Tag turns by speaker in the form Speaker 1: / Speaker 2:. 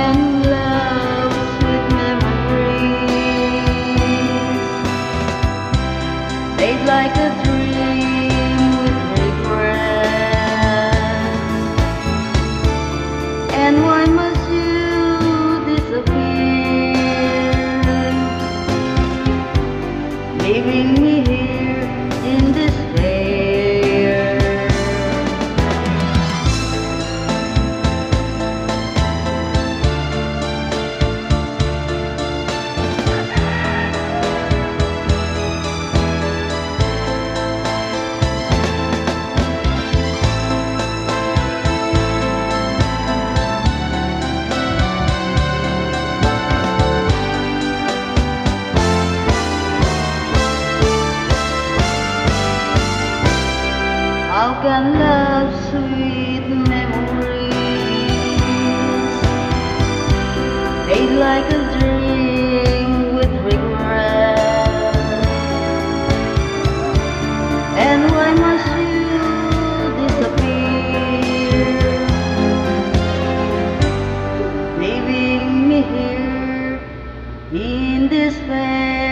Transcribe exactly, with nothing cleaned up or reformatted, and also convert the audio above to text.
Speaker 1: can love sweet memories fade like a dream with regret? And why must you disappear, leaving me here in despair? How can love sweet memories fade like a dream with regret? And why must you disappear, leaving me here in despair?